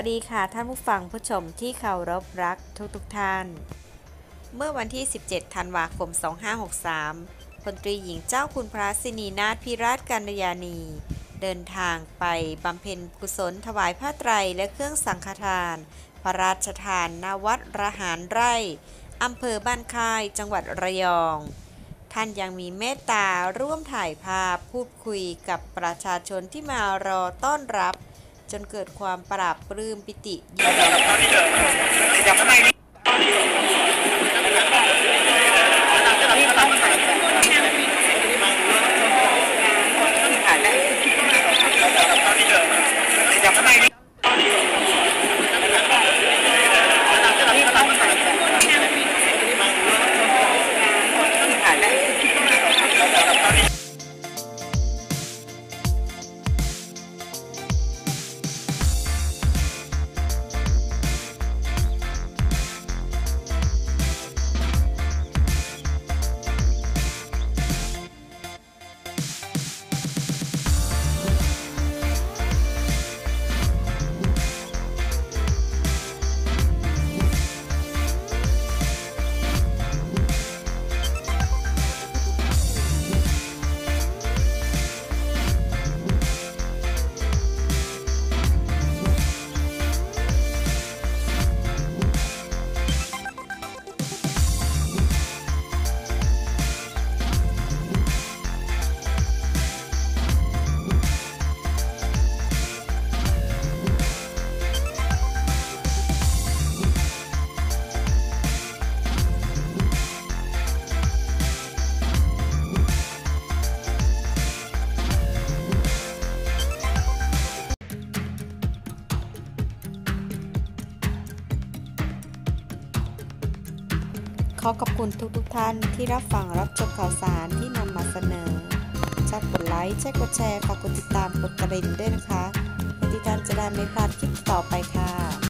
ดีค่ะท่านผู้ฟังผู้ชมที่เคารพรักทุกท่านเมื่อวันที่ 17 ธันวาคม 2563 พลตรีหญิงเจ้าคุณพระสินีนาถพิราชกัญญาณีเดินทางไปบำเพ็ญกุศลถวายผ้าไตรและเครื่องสังฆทาน พระราชทานณวัดระหารไร่อำเภอบ้านค่ายจังหวัดระยองท่านยังมีเมตตาร่วมถ่ายภาพพูดคุยกับประชาชนที่มารอต้อนรับจนเกิดความปราบปลื้มปิติยินดีขอขอบคุณทุกท่านที่รับฟังรับชมข่าวสารที่นำมาเสนอชอบกดไลค์ใช่กดแชร์ฝากกดติดตามกดกระดิ่งด้วยนะคะเพื่อที่ท่านจะได้ไม่พลาดคลิปต่อไปค่ะ